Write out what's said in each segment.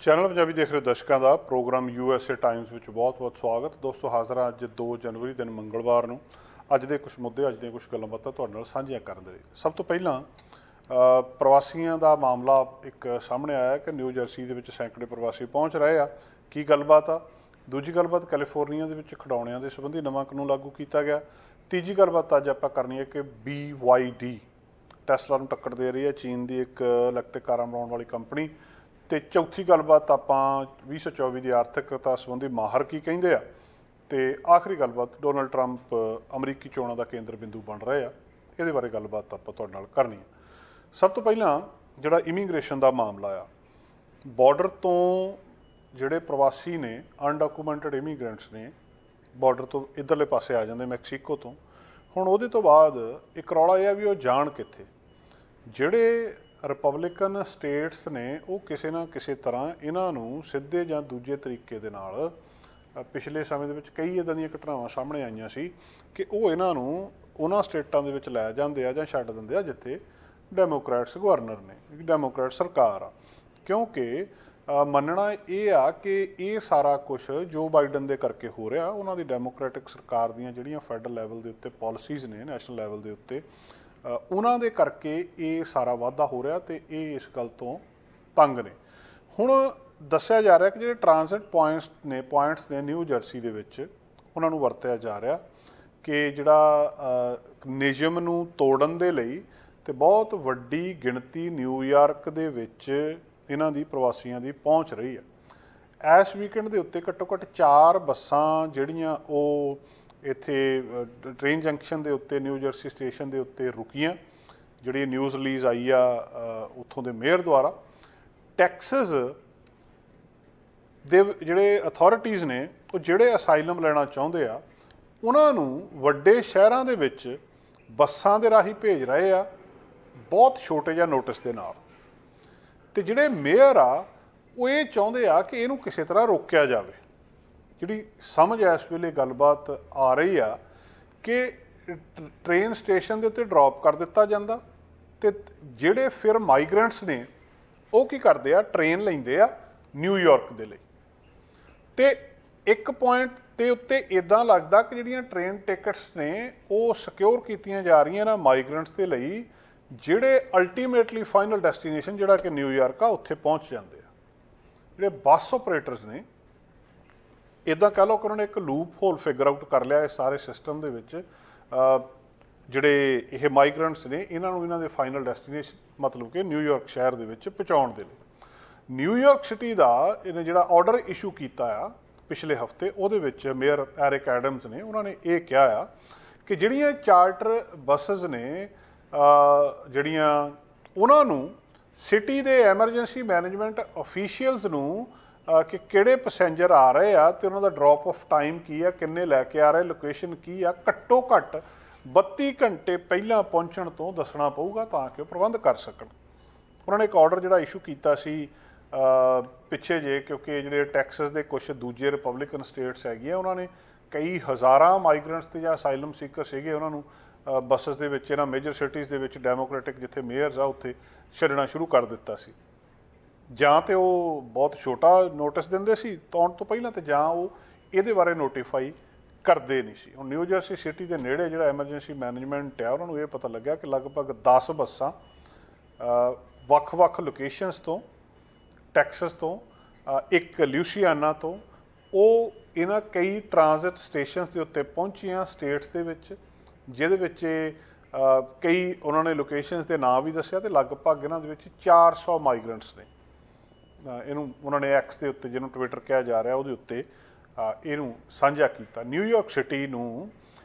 Channel Punjabi ਦੇਖ ਰਹੇ ਦਰਸ਼ਕਾਂ ਦਾ ਪ੍ਰੋਗਰਾਮ USA ਟਾਈਮਸ ਵਿੱਚ ਬਹੁਤ-ਬਹੁਤ ਸਵਾਗਤ। ਦੋਸਤੋ ਹਾਜ਼ਰ ਹਾਂ ਅੱਜ 2 ਜਨਵਰੀ ਦਿਨ ਮੰਗਲਵਾਰ ਨੂੰ ਅੱਜ ਦੇ ਕੁਝ ਮੁੱਦੇ, ਅੱਜ ਦੀਆਂ ਕੁਝ ਗੱਲਾਂ ਬਾਤਾਂ ਤੁਹਾਡੇ ਨਾਲ ਸਾਂਝੀਆਂ ਕਰਨ ਦੇ ਲਈ। ਸਭ ਤੋਂ ਪਹਿਲਾਂ ਪ੍ਰਵਾਸੀਆਂ ਦਾ ਮਾਮਲਾ ਇੱਕ ਸਾਹਮਣੇ ਆਇਆ ਕਿ ਨਿਊ ਜਰਸੀ ਦੇ ਵਿੱਚ ਸੈਂਕੜੇ ਪ੍ਰਵਾਸੀ ਪਹੁੰਚ ਰਹੇ ਆ। ਕੀ ਗੱਲਬਾਤ ਆ? ਦੂਜੀ ਗੱਲਬਾਤ, ਕੈਲੀਫੋਰਨੀਆ ਦੇ ਵਿੱਚ ਖਿਡੌਣਿਆਂ ਦੇ ਸੰਬੰਧੀ ਨਵਾਂ ਕਾਨੂੰਨ ਲਾਗੂ ਕੀਤਾ ਗਿਆ। ਤੀਜੀ ਗੱਲਬਾਤ ਅੱਜ ਆਪਾਂ ਕਰਨੀ ਹੈ ਕਿ BYD ਟੈਸਲਾ ਨੂੰ ਟੱਕਰ ਦੇ ਰਹੀ ਹੈ, ਚੀਨ ਦੀ ਇੱਕ ਇਲੈਕਟ੍ਰਿਕ ਕਾਰਾਂ ਬਣਾਉਣ ਵਾਲੀ ਕੰਪਨੀ। ਤੇ ਚੌਥੀ ਗੱਲਬਾਤ ਆਪਾਂ 2024 ਦੀ ਆਰਥਿਕਤਾ ਸੰਬੰਧੀ ਮਾਹਰ ਕੀ ਕਹਿੰਦੇ ਆ। ਤੇ ਆਖਰੀ ਗੱਲਬਾਤ, ਡੋਨਲਡ ਟਰੰਪ ਅਮਰੀਕੀ ਚੋਣਾਂ ਦਾ ਕੇਂਦਰ ਬਿੰਦੂ ਬਣ ਰਹੇ ਆ। ਇਹਦੇ ਬਾਰੇ ਗੱਲਬਾਤ ਆਪਾਂ ਤੁਹਾਡੇ ਨਾਲ ਕਰਨੀ ਹੈ। ਸਭ ਤੋਂ ਪਹਿਲਾਂ ਜਿਹੜਾ ਇਮੀਗ੍ਰੇਸ਼ਨ ਦਾ ਮਾਮਲਾ ਆ, ਬਾਰਡਰ ਤੋਂ ਜਿਹੜੇ ਪ੍ਰਵਾਸੀ ਨੇ, ਅਨਡਾਕੂਮੈਂਟਡ ਇਮੀਗ੍ਰੈਂਟਸ ਨੇ, ਬਾਰਡਰ ਤੋਂ ਇੱਧਰਲੇ ਪਾਸੇ ਆ ਜਾਂਦੇ ਮੈਕਸੀਕੋ ਤੋਂ। ਹੁਣ ਉਹਦੇ ਤੋਂ ਬਾਅਦ ਇੱਕ ਰੌਲਾ ਇਹ ਆ ਵੀ ਉਹ ਜਾਣ ਕਿੱਥੇ। ਜਿਹੜੇ ਰਿਪਬਲਿਕਨ ਸਟੇਟਸ ਨੇ ਉਹ ਕਿਸੇ ਨਾ ਕਿਸੇ ਤਰ੍ਹਾਂ ਇਹਨਾਂ ਨੂੰ ਸਿੱਧੇ ਜਾਂ ਦੂਜੇ ਤਰੀਕੇ ਦੇ ਨਾਲ, ਪਿਛਲੇ ਸਮੇਂ ਦੇ ਵਿੱਚ ਕਈ ਇੱਦਾਂ ਦੀਆਂ ਘਟਨਾਵਾਂ ਸਾਹਮਣੇ ਆਈਆਂ ਸੀ ਕਿ ਉਹ ਇਹਨਾਂ ਨੂੰ ਉਹਨਾਂ ਸਟੇਟਾਂ ਦੇ ਵਿੱਚ ਲੈ ਜਾਂਦੇ ਆ ਜਾਂ ਛੱਡ ਦਿੰਦੇ ਆ ਜਿੱਥੇ ਡੈਮੋਕ੍ਰੈਟਸ ਗਵਰਨਰ ਨੇ, ਡੈਮੋਕ੍ਰੈਟ ਸਰਕਾਰ ਆ। ਕਿਉਂਕਿ ਮੰਨਣਾ ਇਹ ਆ ਕਿ ਇਹ ਸਾਰਾ ਕੁਝ ਜੋ ਬਾਈਡਨ ਦੇ ਕਰਕੇ ਹੋ ਰਿਹਾ, ਉਹਨਾਂ ਦੀ ਡੈਮੋਕ੍ਰੈਟਿਕ ਸਰਕਾਰ ਦੀਆਂ ਜਿਹੜੀਆਂ ਫੈਡਰਲ ਲੈਵਲ ਦੇ ਉੱਤੇ ਪਾਲਿਸੀਜ਼ ਨੇ, ਨੈਸ਼ਨਲ ਲੈਵਲ ਦੇ ਉੱਤੇ, ਉਹਨਾਂ ਦੇ ਕਰਕੇ ਇਹ ਸਾਰਾ ਵਾਧਾ ਹੋ ਰਿਹਾ ਤੇ ਇਹ ਇਸ ਗੱਲ ਤੋਂ ਤੰਗ ਨੇ। ਹੁਣ ਦੱਸਿਆ ਜਾ ਰਿਹਾ ਕਿ ਜਿਹੜੇ ਟ੍ਰਾਂਜ਼ਿਟ ਪੁਆਇੰਟਸ ਨੇ ਨਿਊ ਜਰਸੀ ਦੇ ਵਿੱਚ, ਉਹਨਾਂ ਨੂੰ ਵਰਤਿਆ ਜਾ ਰਿਹਾ ਕਿ ਜਿਹੜਾ ਨਿਯਮ ਨੂੰ ਤੋੜਨ ਦੇ ਲਈ, ਤੇ ਬਹੁਤ ਵੱਡੀ ਗਿਣਤੀ ਨਿਊਯਾਰਕ ਦੇ ਵਿੱਚ ਇਹਨਾਂ ਦੀ ਪ੍ਰਵਾਸੀਆਂ ਦੀ ਪਹੁੰਚ ਰਹੀ ਹੈ। ਇਸ ਵੀਕਐਂਡ ਦੇ ਉੱਤੇ ਘੱਟੋ ਘੱਟ 4 ਬੱਸਾਂ ਜਿਹੜੀਆਂ ਉਹ ਇੱਥੇ ਟ੍ਰੇਨ ਜੰਕਸ਼ਨ ਦੇ ਉੱਤੇ, ਨਿਊ ਜਰਸੀ ਸਟੇਸ਼ਨ ਦੇ ਉੱਤੇ ਰੁਕੀਆਂ। ਜਿਹੜੀ ਨਿਊਜ਼ ਰਿਲੀਜ਼ ਆਈ ਆ ਉੱਥੋਂ ਦੇ ਮੇਅਰ ਦੁਆਰਾ। ਟੈਕਸਸ ਦੇ ਜਿਹੜੇ ਅਥਾਰਟੀਜ਼ ਨੇ, ਉਹ ਜਿਹੜੇ ਅਸਾਈਲਮ ਲੈਣਾ ਚਾਹੁੰਦੇ ਆ ਉਹਨਾਂ ਨੂੰ ਵੱਡੇ ਸ਼ਹਿਰਾਂ ਦੇ ਵਿੱਚ ਬੱਸਾਂ ਦੇ ਰਾਹੀਂ ਭੇਜ ਰਹੇ ਆ, ਬਹੁਤ ਛੋਟੇ ਜਿਹੇ ਨੋਟਿਸ ਦੇ ਨਾਲ। ਤੇ ਜਿਹੜੇ ਮੇਅਰ ਆ ਉਹ ਇਹ ਚਾਹੁੰਦੇ ਆ ਕਿ ਇਹਨੂੰ ਕਿਸੇ ਤਰ੍ਹਾਂ ਰੋਕਿਆ ਜਾਵੇ। ਜਿਹੜੀ ਸਮਝ ਇਸ ਵੇਲੇ ਗੱਲਬਾਤ ਆ ਰਹੀ ਆ ਕਿ ਟ੍ਰੇਨ ਸਟੇਸ਼ਨ ਦੇ ਉੱਤੇ ਡ੍ਰੌਪ ਕਰ ਦਿੱਤਾ ਜਾਂਦਾ ਤੇ ਜਿਹੜੇ ਫਿਰ ਮਾਈਗਰੈਂਟਸ ਨੇ ਉਹ ਕੀ ਕਰਦੇ ਆ, ਟ੍ਰੇਨ ਲੈਂਦੇ ਆ ਨਿਊਯਾਰਕ ਦੇ ਲਈ। ਤੇ ਇੱਕ ਪੁਆਇੰਟ ਦੇ ਉੱਤੇ ਇੱਦਾਂ ਲੱਗਦਾ ਕਿ ਜਿਹੜੀਆਂ ਟ੍ਰੇਨ ਟਿਕਟਸ ਨੇ ਉਹ ਸਿਕਿਉਰ ਕੀਤੀਆਂ ਜਾ ਰਹੀਆਂ ਨਾ ਮਾਈਗਰੈਂਟਸ ਦੇ ਲਈ, ਜਿਹੜੇ ਅਲਟੀਮੇਟਲੀ ਫਾਈਨਲ ਡੈਸਟੀਨੇਸ਼ਨ ਜਿਹੜਾ ਕਿ ਨਿਊਯਾਰਕ ਆ ਉੱਥੇ ਪਹੁੰਚ ਜਾਂਦੇ ਆ। ਜਿਹੜੇ ਬੱਸ ਆਪਰੇਟਰਸ ਨੇ, ਇੱਦਾਂ ਕਹਿ ਲਓ ਕਿ ਉਹਨਾਂ ਨੇ ਇੱਕ ਲੂਪ ਹੋਲ ਫਿਗਰ ਆਊਟ ਕਰ ਲਿਆ ਇਸ ਸਾਰੇ ਸਿਸਟਮ ਦੇ ਵਿੱਚ। ਜਿਹੜੇ ਇਹ ਮਾਈਗਰੈਂਟਸ ਨੇ ਇਹਨਾਂ ਨੂੰ ਇਹਨਾਂ ਦੇ ਫਾਈਨਲ ਡੈਸਟੀਨੇਸ਼ਨ ਮਤਲਬ ਕਿ ਨਿਊਯਾਰਕ ਸ਼ਹਿਰ ਦੇ ਵਿੱਚ ਪਹੁੰਚਾਉਣ ਦੇ ਲਈ ਨਿਊਯਾਰਕ ਸਿਟੀ ਦਾ ਇਹਨੇ ਜਿਹੜਾ ਆਰਡਰ ਇਸ਼ੂ ਕੀਤਾ ਆ ਪਿਛਲੇ ਹਫ਼ਤੇ, ਉਹਦੇ ਵਿੱਚ ਮੇਅਰ ਐਰਿਕ ਐਡਮਸ ਨੇ, ਉਹਨਾਂ ਨੇ ਇਹ ਕਿਹਾ ਆ ਕਿ ਜਿਹੜੀਆਂ ਚਾਰਟਰ ਬੱਸਸ ਨੇ ਜਿਹੜੀਆਂ, ਉਹਨਾਂ ਨੂੰ ਸਿਟੀ ਦੇ ਐਮਰਜੈਂਸੀ ਮੈਨੇਜਮੈਂਟ ਅਫੀਸ਼ੀਅਲਸ ਨੂੰ ਕਿ ਕਿਹੜੇ ਪੈਸੇਂਜਰ ਆ ਰਹੇ ਆ ਤੇ ਉਹਨਾਂ ਦਾ ਡ੍ਰੌਪ ਆਫ ਟਾਈਮ ਕੀ ਆ, ਕਿੰਨੇ ਲੈ ਕੇ ਆ ਰਹੇ, ਲੋਕੇਸ਼ਨ ਕੀ ਆ, ਘੱਟੋ ਘੱਟ 32 ਘੰਟੇ ਪਹਿਲਾਂ ਪਹੁੰਚਣ ਤੋਂ ਦੱਸਣਾ ਪਊਗਾ ਤਾਂ ਕਿ ਉਹ ਪ੍ਰਬੰਧ ਕਰ ਸਕਣ। ਉਹਨਾਂ ਨੇ ਇੱਕ ਆਰਡਰ ਜਿਹੜਾ ਇਸ਼ੂ ਕੀਤਾ ਸੀ ਪਿੱਛੇ ਜੇ, ਕਿਉਂਕਿ ਜਿਹੜੇ ਟੈਕਸਸ ਦੇ ਕੁਝ ਦੂਜੇ ਰਿਪਬਲਿਕਨ ਸਟੇਟਸ ਹੈਗੀਆਂ, ਉਹਨਾਂ ਨੇ ਕਈ ਹਜ਼ਾਰਾਂ ਮਾਈਗਰੈਂਟਸ ਤੇ ਜਾਂ ਅਸਾਈਲਮ ਸੀਕਰ ਸੀਗੇ, ਉਹਨਾਂ ਨੂੰ ਬੱਸਸ ਦੇ ਵਿੱਚ, ਇਹਨਾਂ ਮੇਜਰ ਸਿਟੀਜ਼ ਦੇ ਵਿੱਚ ਡੈਮੋਕ੍ਰੈਟਿਕ ਜਿੱਥੇ ਮੇਅਰਸ ਆ ਉੱਥੇ ਛੱਡਣਾ ਸ਼ੁਰੂ ਕਰ ਦਿੱਤਾ ਸੀ। ਜਾਂ ਤੇ ਉਹ ਬਹੁਤ ਛੋਟਾ ਨੋਟਿਸ ਦਿੰਦੇ ਸੀ ਆਉਣ ਤੋਂ ਪਹਿਲਾਂ, ਤੇ ਜਾਂ ਉਹ ਇਹਦੇ ਬਾਰੇ ਨੋਟੀਫਾਈ ਕਰਦੇ ਨਹੀਂ ਸੀ। ਹੁਣ ਨਿਊ ਜਰਸੀ ਸਿਟੀ ਦੇ ਨੇੜੇ ਜਿਹੜਾ ਐਮਰਜੈਂਸੀ ਮੈਨੇਜਮੈਂਟ ਆ, ਉਹਨਾਂ ਨੂੰ ਇਹ ਪਤਾ ਲੱਗਿਆ ਕਿ ਲਗਭਗ 10 ਬੱਸਾਂ ਵੱਖ-ਵੱਖ ਲੋਕੇਸ਼ਨਸ ਤੋਂ, ਟੈਕਸਸ ਤੋਂ, ਇੱਕ ਲਿਊਸੀਆਨਾ ਤੋਂ, ਉਹ ਇਹਨਾਂ ਕਈ ਟ੍ਰਾਂਜ਼ਿਟ ਸਟੇਸ਼ਨਸ ਦੇ ਉੱਤੇ ਪਹੁੰਚੀਆਂ ਸਟੇਟਸ ਦੇ ਵਿੱਚ, ਜਿਹਦੇ ਵਿੱਚ ਕਈ ਉਹਨਾਂ ਨੇ ਲੋਕੇਸ਼ਨਸ ਦੇ ਨਾਂ ਵੀ ਦੱਸਿਆ। ਤੇ ਲਗਭਗ ਇਹਨਾਂ ਦੇ ਵਿੱਚ 400 ਮਾਈਗਰੈਂਟਸ ਨੇ। ਇਹਨੂੰ ਉਹਨਾਂ ਨੇ ਐਕਸ ਦੇ ਉੱਤੇ, ਜਿਹਨੂੰ ਟਵਿੱਟਰ ਕਿਹਾ ਜਾ ਰਿਹਾ, ਉਹਦੇ ਉੱਤੇ ਇਹਨੂੰ ਸਾਂਝਾ ਕੀਤਾ। ਨਿਊਯਾਰਕ ਸਿਟੀ ਨੂੰ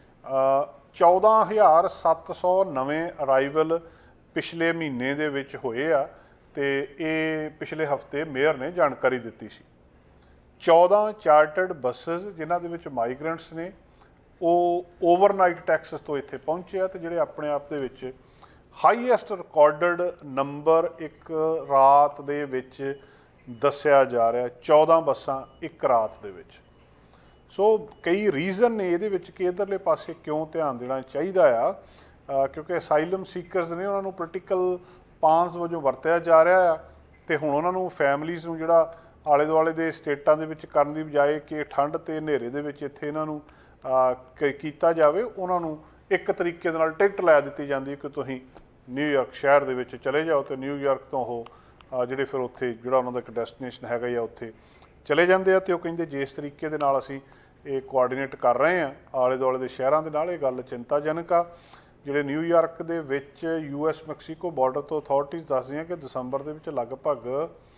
14,700 ਨਵੇਂ ਅਰਾਈਵਲ ਪਿਛਲੇ ਮਹੀਨੇ ਦੇ ਵਿੱਚ ਹੋਏ ਆ ਤੇ ਇਹ ਪਿਛਲੇ ਹਫ਼ਤੇ ਮੇਅਰ ਨੇ ਜਾਣਕਾਰੀ ਦਿੱਤੀ ਸੀ। 14 ਚਾਰਟਰਡ ਬੱਸਸ ਜਿਨ੍ਹਾਂ ਦੇ ਵਿੱਚ ਮਾਈਗਰੈਂਟਸ ਨੇ ਉਹ ਓਵਰਨਾਈਟ ਟੈਕਸਸ ਤੋਂ ਇੱਥੇ ਪਹੁੰਚੇ ਆ, ਤੇ ਜਿਹੜੇ ਆਪਣੇ ਆਪ ਦੇ ਵਿੱਚ ਹਾਈਐਸਟ ਰਿਕਾਰਡਡ ਨੰਬਰ ਇੱਕ ਰਾਤ ਦੇ ਵਿੱਚ ਦੱਸਿਆ ਜਾ ਰਿਹਾ, 14 ਬੱਸਾਂ ਇੱਕ ਰਾਤ ਦੇ ਵਿੱਚ। ਸੋ ਕਈ ਰੀਜ਼ਨ ਨੇ ਇਹਦੇ ਵਿੱਚ ਕਿ ਇੱਧਰਲੇ ਪਾਸੇ ਕਿਉਂ ਧਿਆਨ ਦੇਣਾ ਚਾਹੀਦਾ ਆ, ਕਿਉਂਕਿ ਅਸਾਈਲਮ ਸੀਕਰਸ ਨੇ, ਉਹਨਾਂ ਨੂੰ ਪੋਲੀਟੀਕਲ ਪਾਨਸ ਵਜੋਂ ਵਰਤਿਆ ਜਾ ਰਿਹਾ ਆ। ਤੇ ਹੁਣ ਉਹਨਾਂ ਨੂੰ ਫੈਮਲੀਜ਼ ਨੂੰ ਜਿਹੜਾ ਆਲੇ ਦੁਆਲੇ ਦੇ ਸਟੇਟਾਂ ਦੇ ਵਿੱਚ ਕਰਨ ਦੀ ਬਜਾਏ ਕਿ ਠੰਡ ਤੇ ਹਨੇਰੇ ਦੇ ਵਿੱਚ ਇੱਥੇ ਇਹਨਾਂ ਨੂੰ ਕੀਤਾ ਜਾਵੇ, ਉਹਨਾਂ ਨੂੰ ਇੱਕ ਤਰੀਕੇ ਦੇ ਨਾਲ ਟਿਕਟ ਲੈ ਦਿੱਤੀ ਜਾਂਦੀ ਹੈ ਕਿ ਤੁਸੀਂ ਨਿਊਯਾਰਕ ਸ਼ਹਿਰ ਦੇ ਵਿੱਚ ਚਲੇ ਜਾਓ ਤੇ ਨਿਊਯਾਰਕ ਤੋਂ ਉਹ ਜਿਹੜੇ ਫਿਰ ਉੱਥੇ ਜਿਹੜਾ ਉਹਨਾਂ ਦਾ ਇੱਕ ਡੈਸਟੀਨੇਸ਼ਨ ਹੈਗਾ ਜਾਂ ਉੱਥੇ ਚਲੇ ਜਾਂਦੇ ਆ। ਤੇ ਉਹ ਕਹਿੰਦੇ ਜਿਸ ਤਰੀਕੇ ਦੇ ਨਾਲ ਅਸੀਂ ਇਹ ਕੋਆਰਡੀਨੇਟ ਕਰ ਰਹੇ ਹਾਂ ਆਲੇ ਦੁਆਲੇ ਦੇ ਸ਼ਹਿਰਾਂ ਦੇ ਨਾਲ, ਇਹ ਗੱਲ ਚਿੰਤਾਜਨਕ ਆ। ਜਿਹੜੇ ਨਿਊਯਾਰਕ ਦੇ ਵਿੱਚ US ਮੈਕਸੀਕੋ ਬਾਰਡਰ ਤੋਂ ਅਥਾਰਟੀਜ਼ ਦੱਸਦੀਆਂ ਕਿ ਦਸੰਬਰ ਦੇ ਵਿੱਚ ਲਗਭਗ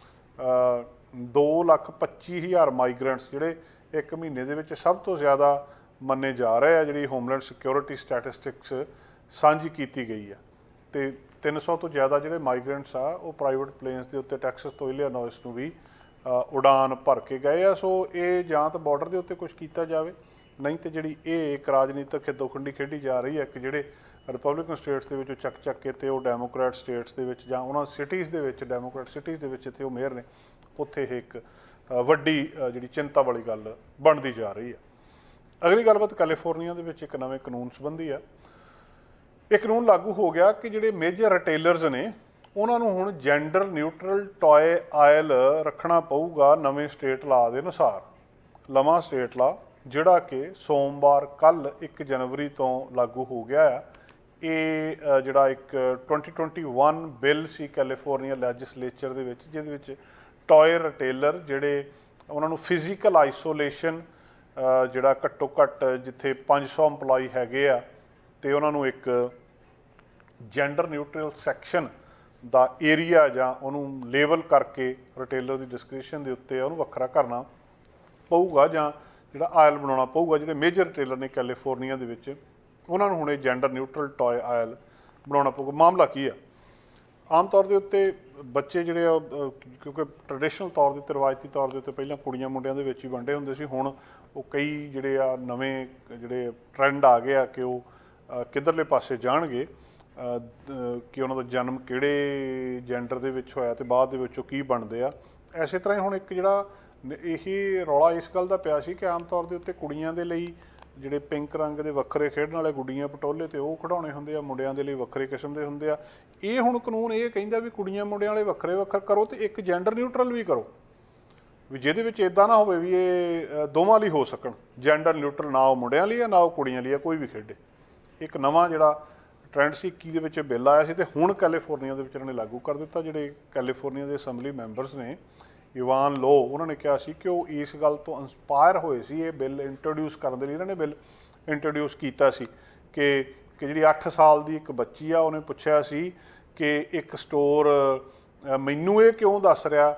2,25,000 ਮਾਈਗਰੈਂਟਸ ਜਿਹੜੇ ਇੱਕ ਮਹੀਨੇ ਦੇ ਵਿੱਚ ਸਭ ਤੋਂ ਜ਼ਿਆਦਾ ਮੰਨੇ ਜਾ ਰਹੇ ਆ। ਜਿਹੜੀ ਹੋਮਲੈਂਡ ਸਿਕਿਉਰਿਟੀ ਸਟੈਟਿਸਟਿਕਸ ਸਾਂਝੀ ਕੀਤੀ ਗਈ ਆ ਤੇ 300 ਤੋਂ ਜ਼ਿਆਦਾ ਜਿਹੜੇ ਮਾਈਗਰੈਂਟਸ ਆ ਉਹ ਪ੍ਰਾਈਵੇਟ ਪਲੇਨਸ ਦੇ ਉੱਤੇ ਟੈਕਸਸ ਤੋਂ ਇਲੀਨੋਇਸ ਨੂੰ ਵੀ ਉਡਾਨ ਭਰ ਕੇ ਗਏ ਆ। ਸੋ ਇਹ ਜਾਂ ਤਾਂ ਬਾਰਡਰ ਦੇ ਉੱਤੇ ਕੁਝ ਕੀਤਾ ਜਾਵੇ, ਨਹੀਂ ਤੇ ਜਿਹੜੀ ਇਹ ਇੱਕ ਰਾਜਨੀਤਿਕ ਖਿੱਦੋਖੰਡੀ ਖੇਡੀ ਜਾ ਰਹੀ ਹੈ ਕਿ ਜਿਹੜੇ ਰਿਪਬਲਿਕਨ ਸਟੇਟਸ ਦੇ ਵਿੱਚ ਚੱਕ ਕੇ ਤੇ ਉਹ ਡੈਮੋਕ੍ਰੈਟ ਸਟੇਟਸ ਦੇ ਵਿੱਚ ਜਾਂ ਉਹਨਾਂ ਸਿਟੀਜ਼ ਦੇ ਵਿੱਚ ਡੈਮੋਕ੍ਰੈਟ ਸਿਟੀਜ਼ ਦੇ ਵਿੱਚ ਇੱਥੇ ਉਹ ਮੇਅਰ ਨੇ, ਉੱਥੇ ਇਹ ਇੱਕ ਵੱਡੀ ਜਿਹੜੀ ਚਿੰਤਾ ਵਾਲੀ ਗੱਲ ਬਣਦੀ ਜਾ ਰਹੀ ਹੈ। ਅਗਲੀ ਗੱਲਬਾਤ ਕੈਲੀਫੋਰਨੀਆ ਦੇ ਵਿੱਚ ਇੱਕ ਨਵੇਂ ਕਾਨੂੰਨ ਸੰਬੰਧੀ ਆ। ਇਹ ਕਾਨੂੰਨ ਲਾਗੂ ਹੋ ਗਿਆ ਕਿ ਜਿਹੜੇ ਮੇਜਰ ਰਿਟੇਲਰਸ ਨੇ ਉਹਨਾਂ ਨੂੰ ਹੁਣ ਜੈਂਡਰ ਨਿਊਟਰਲ ਟॉय ਆਇਲ ਰੱਖਣਾ ਪਊਗਾ ਨਵੇਂ ਸਟੇਟ ਲਾ ਦੇ ਅਨੁਸਾਰ। ਨਵਾਂ ਸਟੇਟ ਲਾ ਜਿਹੜਾ ਕਿ ਸੋਮਵਾਰ ਕੱਲ੍ਹ 1 ਜਨਵਰੀ ਤੋਂ ਲਾਗੂ ਹੋ ਗਿਆ ਆ। ਇਹ ਜਿਹੜਾ ਇੱਕ 2021 ਬਿੱਲ ਸੀ ਕੈਲੀਫੋਰਨੀਆ ਲੈਜਿਸਲੇਚਰ ਦੇ ਵਿੱਚ, ਜਿਹਦੇ ਵਿੱਚ ਟॉय ਰਿਟੇਲਰ ਜਿਹੜੇ ਉਹਨਾਂ ਨੂੰ ਫਿਜ਼ੀਕਲ ਆਈਸੋਲੇਸ਼ਨ ਜਿਹੜਾ ਘੱਟੋ ਘੱਟ ਜਿੱਥੇ 500 EMPLOYE ਹੈਗੇ ਆ ਤੇ ਉਹਨਾਂ ਨੂੰ ਇੱਕ ਜੈਂਡਰ ਨਿਊਟਰਲ ਸੈਕਸ਼ਨ ਦਾ ਏਰੀਆ ਜਾਂ ਉਹਨੂੰ ਲੇਬਲ ਕਰਕੇ ਰਿਟੇਲਰ ਦੀ ਡਿਸਕ੍ਰਿਪਸ਼ਨ ਦੇ ਉੱਤੇ ਉਹਨੂੰ ਵੱਖਰਾ ਕਰਨਾ ਪਊਗਾ ਜਾਂ ਜਿਹੜਾ ਆਇਲ ਬਣਾਉਣਾ ਪਊਗਾ। ਜਿਹੜੇ ਮੇਜਰ ਰਿਟੇਲਰ ਨੇ ਕੈਲੀਫੋਰਨੀਆ ਦੇ ਵਿੱਚ ਉਹਨਾਂ ਨੂੰ ਹੁਣ ਇਹ ਜੈਂਡਰ ਨਿਊਟਰਲ ਟॉय ਆਇਲ ਬਣਾਉਣਾ ਪਊਗਾ। ਮਾਮਲਾ ਕੀ ਆ? ਆਮ ਤੌਰ ਦੇ ਉੱਤੇ ਬੱਚੇ ਜਿਹੜੇ ਆ ਕਿਉਂਕਿ ਟ੍ਰੈਡੀਸ਼ਨਲ ਤੌਰ ਦੇ ਉੱਤੇ ਰਵਾਇਤੀ ਤੌਰ ਦੇ ਉੱਤੇ ਪਹਿਲਾਂ ਕੁੜੀਆਂ ਮੁੰਡਿਆਂ ਦੇ ਵਿੱਚ ਹੀ ਵੰਡੇ ਹੁੰਦੇ ਸੀ। ਹੁਣ ਉਹ ਕਈ ਜਿਹੜੇ ਆ ਨਵੇਂ ਜਿਹੜੇ ਟ੍ਰੈਂਡ ਆ ਗਏ ਆ ਕਿ ਉਹ ਕਿੱਧਰਲੇ ਪਾਸੇ ਜਾਣਗੇ ਕਿ ਉਹਨਾਂ ਦਾ ਜਨਮ ਕਿਹੜੇ ਜੈਂਡਰ ਦੇ ਵਿੱਚ ਹੋਇਆ ਤੇ ਬਾਅਦ ਦੇ ਵਿੱਚ ਉਹ ਕੀ ਬਣਦੇ ਆ। ਇਸੇ ਤਰ੍ਹਾਂ ਹੀ ਹੁਣ ਇੱਕ ਜਿਹੜਾ ਇਹ ਰੌਲਾ ਇਸ ਗੱਲ ਦਾ ਪਿਆ ਸੀ ਕਿ ਆਮ ਤੌਰ ਦੇ ਉੱਤੇ ਕੁੜੀਆਂ ਦੇ ਲਈ ਜਿਹੜੇ ਪਿੰਕ ਰੰਗ ਦੇ ਵੱਖਰੇ ਖੇਡਣ ਵਾਲੇ ਗੁੱਡੀਆਂ ਪਟੋਲੇ ਤੇ ਉਹ ਖਿਡੌਣੇ ਹੁੰਦੇ ਆ, ਮੁੰਡਿਆਂ ਦੇ ਲਈ ਵੱਖਰੇ ਕਿਸਮ ਦੇ ਹੁੰਦੇ ਆ। ਇਹ ਹੁਣ ਕਾਨੂੰਨ ਇਹ ਕਹਿੰਦਾ ਵੀ ਕੁੜੀਆਂ ਮੁੰਡਿਆਂ ਵਾਲੇ ਵੱਖਰੇ ਵੱਖਰੇ ਕਰੋ ਤੇ ਇੱਕ ਜੈਂਡਰ ਨਿਊਟਰਲ ਵੀ ਕਰੋ, ਵੀ ਜਿਹਦੇ ਵਿੱਚ ਇਦਾਂ ਨਾ ਹੋਵੇ ਵੀ ਇਹ ਦੋਵਾਂ ਲਈ ਹੋ ਸਕਣ। ਜੈਂਡਰ ਨਿਊਟਰਲ ਨਾ ਉਹ ਮੁੰਡਿਆਂ ਲਈ ਆ ਨਾ ਉਹ ਕੁੜੀਆਂ ਲਈ ਆ, ਕੋਈ ਵੀ ਖੇਡੇ। ਇੱਕ ਨਵਾਂ ਜਿਹੜਾ ਟ੍ਰੈਂਡ ਸੀ 21 ਦੇ ਵਿੱਚ ਬਿੱਲ ਆਇਆ ਸੀ ਤੇ ਹੁਣ ਕੈਲੀਫੋਰਨੀਆ ਦੇ ਵਿੱਚ ਇਹਨਾਂ ਨੇ ਲਾਗੂ ਕਰ ਦਿੱਤਾ। ਜਿਹੜੇ ਕੈਲੀਫੋਰਨੀਆ ਦੇ ਅਸੈਂਬਲੀ ਮੈਂਬਰਸ ਨੇ ਇਵਾਨ ਲੋ, ਉਹਨਾਂ ਨੇ ਕਿਹਾ ਸੀ ਕਿ ਉਹ ਇਸ ਗੱਲ ਤੋਂ ਇੰਸਪਾਇਰ ਹੋਏ ਸੀ ਇਹ ਬਿੱਲ ਇੰਟਰੋਡਿਊਸ ਕਰਨ ਦੇ ਲਈ। ਇਹਨਾਂ ਨੇ ਬਿੱਲ ਇੰਟਰੋਡਿਊਸ ਕੀਤਾ ਸੀ ਕਿ ਜਿਹੜੀ 8 ਸਾਲ ਦੀ ਇੱਕ ਬੱਚੀ ਆ, ਉਹਨੇ ਪੁੱਛਿਆ ਸੀ ਕਿ ਇੱਕ ਸਟੋਰ ਮੈਨੂੰ ਇਹ ਕਿਉਂ ਦੱਸ ਰਿਹਾ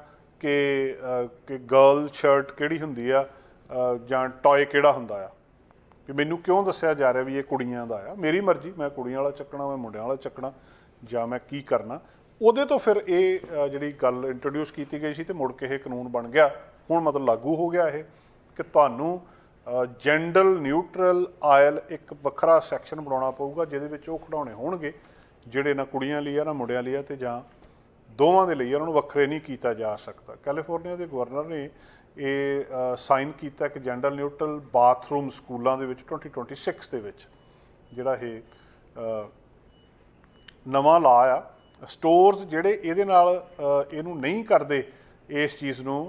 ਕਿ ਗਰਲ ਸ਼ਰਟ ਕਿਹੜੀ ਹੁੰਦੀ ਆ ਜਾਂ ਟॉय ਕਿਹੜਾ ਹੁੰਦਾ ਆ, ਵੀ ਮੈਨੂੰ ਕਿਉਂ ਦੱਸਿਆ ਜਾ ਰਿਹਾ ਵੀ ਇਹ ਕੁੜੀਆਂ ਦਾ ਆ। ਮੇਰੀ ਮਰਜ਼ੀ, ਮੈਂ ਕੁੜੀਆਂ ਵਾਲਾ ਚੱਕਣਾ, ਮੈਂ ਮੁੰਡਿਆਂ ਵਾਲਾ ਚੱਕਣਾ ਜਾਂ ਮੈਂ ਕੀ ਕਰਨਾ। ਉਹਦੇ ਤੋਂ ਫਿਰ ਇਹ ਜਿਹੜੀ ਗੱਲ ਇੰਟਰੋਡਿਊਸ ਕੀਤੀ ਗਈ ਸੀ ਤੇ ਮੁੜ ਕੇ ਇਹ ਕਾਨੂੰਨ ਬਣ ਗਿਆ। ਹੁਣ ਮਤਲਬ ਲਾਗੂ ਹੋ ਗਿਆ ਇਹ ਕਿ ਤੁਹਾਨੂੰ ਜੈਂਡਰ ਨਿਊਟਰਲ ਆਇਲ ਇੱਕ ਵੱਖਰਾ ਸੈਕਸ਼ਨ ਬਣਾਉਣਾ ਪਊਗਾ ਜਿਹਦੇ ਵਿੱਚ ਉਹ ਖਿਡੌਣੇ ਹੋਣਗੇ ਜਿਹੜੇ ਨਾ ਕੁੜੀਆਂ ਲਈ ਆ ਨਾ ਮੁੰਡਿਆਂ ਲਈ ਆ ਤੇ ਜਾਂ ਦੋਵਾਂ ਦੇ ਲਈ, ਉਹਨਾਂ ਨੂੰ ਵੱਖਰੇ ਨਹੀਂ ਕੀਤਾ ਜਾ ਸਕਦਾ। ਕੈਲੀਫੋਰਨੀਆ ਦੇ ਗਵਰਨਰ ਨੇ ਇਹ ਸਾਈਨ ਕੀਤਾ ਕਿ ਜੈਂਡਰ ਨਿਊਟਰਲ ਬਾਥਰੂਮ ਸਕੂਲਾਂ ਦੇ ਵਿੱਚ 2026 ਦੇ ਵਿੱਚ ਜਿਹੜਾ ਇਹ ਨਵਾਂ ਲਾ ਆ। ਸਟੋਰਸ ਜਿਹੜੇ ਇਹਦੇ ਨਾਲ ਇਹਨੂੰ ਨਹੀਂ ਕਰਦੇ, ਇਸ ਚੀਜ਼ ਨੂੰ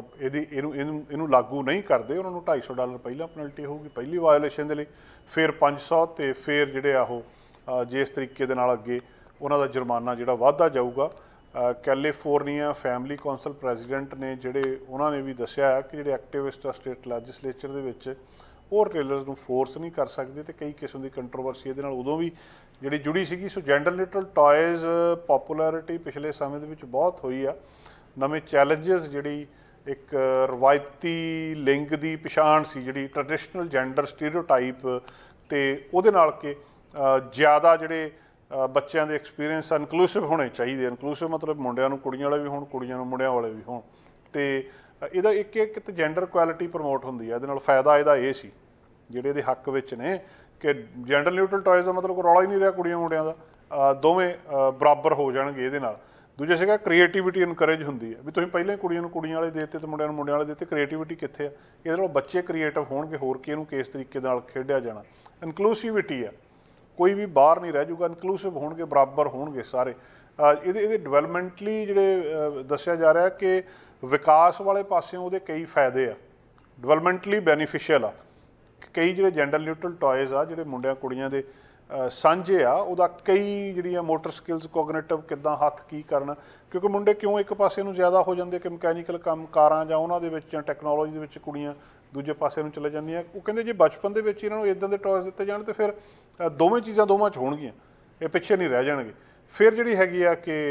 ਇਹਨੂੰ ਲਾਗੂ ਨਹੀਂ ਕਰਦੇ, ਉਹਨਾਂ ਨੂੰ $250 ਪਹਿਲਾਂ ਪੈਨਲਟੀ ਹੋਊਗੀ ਪਹਿਲੀ ਵਾਇਓਲੇਸ਼ਨ ਦੇ ਲਈ, ਫਿਰ 500 ਤੇ ਫਿਰ ਜਿਹੜੇ ਆ ਉਹ ਜਿਸ ਤਰੀਕੇ ਦੇ ਨਾਲ ਅੱਗੇ ਉਹਨਾਂ ਦਾ ਜੁਰਮਾਨਾ ਜਿਹੜਾ ਵੱਧਦਾ ਜਾਊਗਾ। ਕੈਲੀਫੋਰਨੀਆ ਫੈਮਿਲੀ ਕੌਂਸਲ ਪ੍ਰੈਜ਼ੀਡੈਂਟ ਨੇ ਜਿਹੜੇ ਉਹਨਾਂ ਨੇ ਵੀ ਦੱਸਿਆ ਕਿ ਜਿਹੜੇ ਐਕਟਿਵਿਸਟ ਆ ਸਟੇਟ ਲੈਜਿਸਲੇਚਰ ਦੇ ਵਿੱਚ ਉਹ ਰਿਟੇਲਰਸ ਨੂੰ ਫੋਰਸ ਨਹੀਂ ਕਰ ਸਕਦੇ ਤੇ ਕਈ ਕਿਸਮ ਦੀ ਕੰਟਰੋਵਰਸੀ ਇਹਦੇ ਨਾਲ ਉਦੋਂ ਵੀ ਜਿਹੜੀ ਜੁੜੀ ਸੀਗੀ। So gender neutral toys popularity ਪਿਛਲੇ ਸਮੇਂ ਦੇ ਵਿੱਚ ਬਹੁਤ ਹੋਈ ਆ। ਨਵੇਂ ਚੈਲੰਜਸ ਜਿਹੜੀ ਇੱਕ ਰਵਾਇਤੀ ਲਿੰਗ ਦੀ ਪਛਾਣ ਸੀ, ਜਿਹੜੀ ਟ੍ਰੈਡੀਸ਼ਨਲ ਜੈਂਡਰ ਸਟੀਰੀਓਟਾਈਪ, ਤੇ ਉਹਦੇ ਨਾਲ ਕਿ ਜ਼ਿਆਦਾ ਜਿਹੜੇ ਬੱਚਿਆਂ ਦੇ ਐਕਸਪੀਰੀਅੰਸ ਇਨਕਲੂਸਿਵ ਹੋਣੇ ਚਾਹੀਦੇ। ਇਨਕਲੂਸਿਵ ਮਤਲਬ ਮੁੰਡਿਆਂ ਨੂੰ ਕੁੜੀਆਂ ਵਾਲੇ ਵੀ ਹੋਣ, ਕੁੜੀਆਂ ਨੂੰ ਮੁੰਡਿਆਂ ਵਾਲੇ ਵੀ ਹੋਣ, ਤੇ ਇਹਦਾ ਇੱਕ ਤੇ ਜੈਂਡਰ ਇਕੁਐਲਿਟੀ ਪ੍ਰਮੋਟ ਹੁੰਦੀ ਹੈ। ਇਹਦੇ ਨਾਲ ਫਾਇਦਾ ਇਹਦਾ ਇਹ ਸੀ ਜਿਹੜੇ ਇਹਦੇ ਹੱਕ ਵਿੱਚ ਨੇ ਕਿ ਜੈਂਡਰ ਨਿਊਟਰਲ ਟॉयਜ਼ ਦਾ ਮਤਲਬ ਕੋਈ ਰੌਲਾ ਹੀ ਨਹੀਂ ਰਿਹਾ ਕੁੜੀਆਂ ਮੁੰਡਿਆਂ ਦਾ, ਦੋਵੇਂ ਬਰਾਬਰ ਹੋ ਜਾਣਗੇ ਇਹਦੇ ਨਾਲ। ਦੂਜਾ ਸੀਗਾ ਕ੍ਰੀਏਟੀਵਿਟੀ ਇਨਕਰੇਜ ਹੁੰਦੀ ਹੈ, ਵੀ ਤੁਸੀਂ ਪਹਿਲਾਂ ਹੀ ਕੁੜੀਆਂ ਨੂੰ ਕੁੜੀਆਂ ਵਾਲੇ ਦੇ ਦਿੱਤੇ ਤੇ ਮੁੰਡਿਆਂ ਨੂੰ ਮੁੰਡਿਆਂ ਵਾਲੇ ਦੇ ਦਿੱਤੇ, ਕ੍ਰੀਏਟੀਵਿਟੀ ਕਿੱਥੇ ਆ? ਇਹਦੇ ਨਾਲ ਬੱਚੇ ਕ੍ਰੀਏਟਿਵ ਹੋਣਗੇ, ਹੋਰ ਕਿ ਇਹਨੂੰ ਕਿਸ ਤਰੀਕੇ ਨਾਲ ਖੇਡਿਆ ਜਾਣਾ। ਇਨਕਲੂਸਿਵਿਟੀ ਆ, ਕੋਈ ਵੀ ਬਾਹਰ ਨਹੀਂ ਰਹਿ ਜਾਊਗਾ, ਇਨਕਲੂਸਿਵ ਹੋਣਗੇ, ਬਰਾਬਰ ਹੋਣਗੇ ਸਾਰੇ। ਇਹਦੇ ਡਿਵੈਲਪਮੈਂਟਲੀ ਜਿਹੜੇ ਦੱਸਿਆ ਜਾ ਰਿਹਾ ਕਿ विकास वाले पासों ਉਹਦੇ कई फायदे आ, डिवेलपमेंटली बेनीफिशियल आ। कई ਜਿਹੜੇ ਜੈਂਡਰ ਨਿਊਟਰਲ ਟॉयਜ਼ ਆ ਜਿਹੜੇ ਮੁੰਡਿਆਂ ਕੁੜੀਆਂ ਦੇ ਸਾਂਝੇ ਆ, ਉਹਦਾ ਕਈ ਜਿਹੜੀਆਂ ਮੋਟਰ ਸਕਿੱਲਸ ਕੋਗਨੀਟਿਵ ਕਿੱਦਾਂ ਹੱਥ ਕੀ ਕਰਨਾ, ਕਿਉਂਕਿ ਮੁੰਡੇ ਕਿਉਂ ਇੱਕ ਪਾਸੇ ਨੂੰ ਜ਼ਿਆਦਾ ਹੋ ਜਾਂਦੇ ਕਿ ਮਕੈਨੀਕਲ ਕੰਮ ਕਾਰਾਂ ਜਾਂ ਉਹਨਾਂ ਦੇ ਵਿੱਚ ਜਾਂ ਟੈਕਨੋਲੋਜੀ ਦੇ ਵਿੱਚ ਕੁੜੀਆਂ ਦੂਜੇ ਪਾਸੇ ਨੂੰ ਚਲੇ ਜਾਂਦੀਆਂ। ਉਹ ਕਹਿੰਦੇ ਜੇ ਬਚਪਨ ਦੇ ਵਿੱਚ ਇਹਨਾਂ ਨੂੰ ਇੱਦਾਂ ਦੇ ਟॉयਜ਼ ਦਿੱਤੇ ਜਾਣ ਤਾਂ ਫਿਰ ਦੋਵੇਂ ਚੀਜ਼ਾਂ ਦੋਵਾਂ 'ਚ ਹੋਣਗੀਆਂ, ਇਹ ਪਿੱਛੇ ਨਹੀਂ ਰਹਿ ਜਾਣਗੇ। ਫਿਰ ਜਿਹੜੀ ਹੈਗੀ ਆ ਕਿ